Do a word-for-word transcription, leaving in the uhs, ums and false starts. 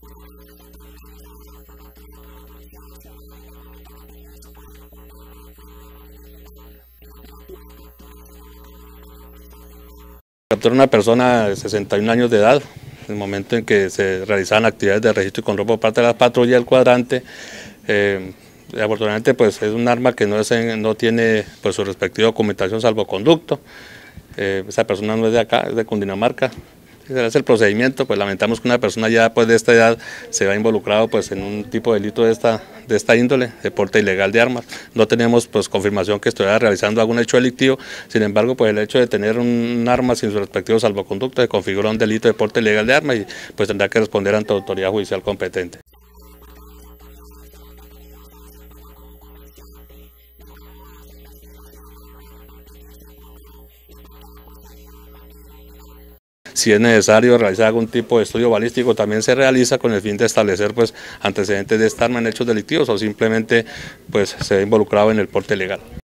Capturó una persona de sesenta y un años de edad, en el momento en que se realizaban actividades de registro y control por parte de la patrulla del cuadrante. Eh, afortunadamente pues es un arma que no, es en, no tiene pues su respectiva documentación salvoconducto. Eh, esa persona no es de acá, es de Cundinamarca. Si se hace el procedimiento, pues lamentamos que una persona ya pues de esta edad se vea involucrado pues en un tipo de delito de esta, de esta índole, de porte ilegal de armas. No tenemos pues confirmación que estuviera realizando algún hecho delictivo, sin embargo pues el hecho de tener un arma sin su respectivo salvoconducto se configura un delito de porte ilegal de armas y pues tendrá que responder ante autoridad judicial competente. Si es necesario realizar algún tipo de estudio balístico, también se realiza con el fin de establecer pues, antecedentes de esta arma en hechos delictivos o simplemente pues, se ha involucrado en el porte ilegal.